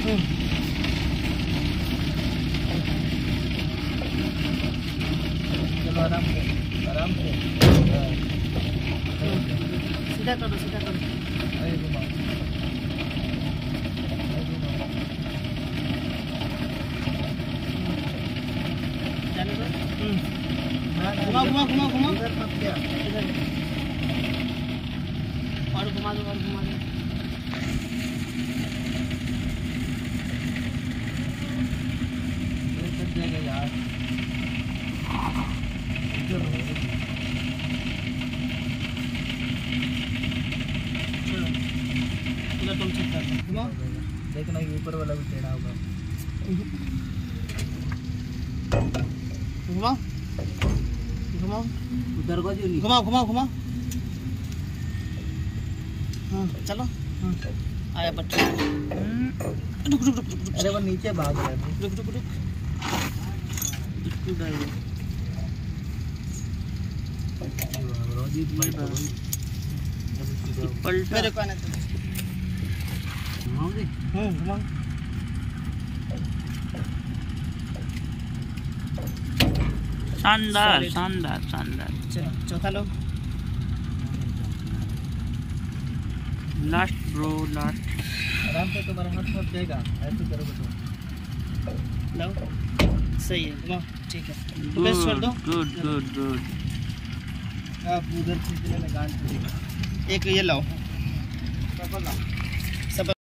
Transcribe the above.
चलो आराम से आराम से। सीधा करो सीधा करो। अरे घुमाओ घुमाओ घुमाओ घुमाओ इधर मत क्या इधर और घुमा दो और घुमा दो। चल जाएगा यार। चलो तुम चेक कर लो। घुमाओ देखना ये ऊपर वाला भी टेढ़ा होगा। घुमाओ घुमाओ उधर को जो घुमाओ घुमाओ घुमाओ। चलो आया बच्चा। रुक रुक रुक रुक। अरे वो नीचे भाग रहा है। रुक रुक रुक। पलटा मेरे को आने दो। घुमाओगे? घुमाओ। शानदार शानदार शानदार। चलो चौथा लो। Last bro last. आराम से तुम्हारा हाथ फंस जाएगा ऐसे करोगे तो। लो सही है घुमाओ ठीक है। तो बस छोड़ दो। Good good good. आप उधर खींचने में गांठ पड़ेगा। एक ये लाओ। सब लाओ।